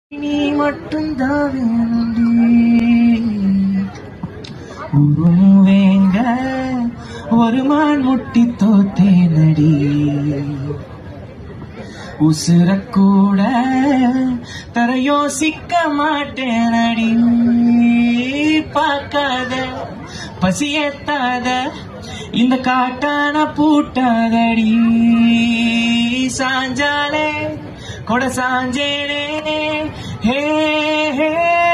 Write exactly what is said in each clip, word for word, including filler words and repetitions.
நீ மட்டும்தான் வேண்டி உருவேங்க ஒரு மான் முட்டி தோத்தே நடி உசுரக்கூட தர யோசிக்க மாட்டேன் நடி பார்க்காத பசியேத்தாத இந்த காட்டான பூட்டாதடி சாஞ்சாலே கொட சாஞ்சேனே ஹே ஹே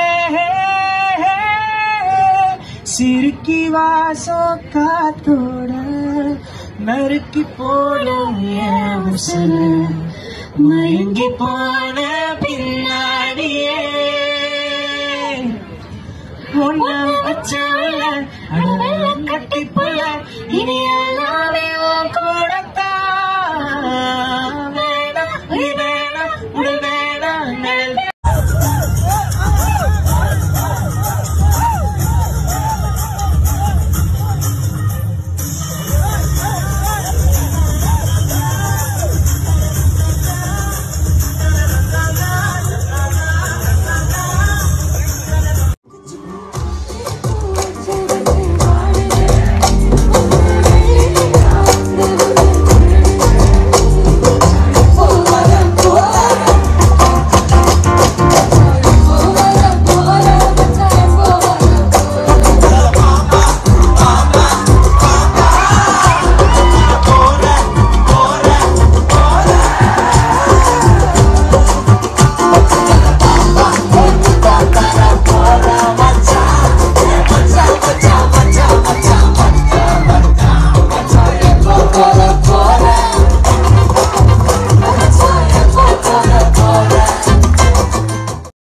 சிறுக்கி வாசம் காத்தோட நறுக்கி போடும் மயங்கி போன பின்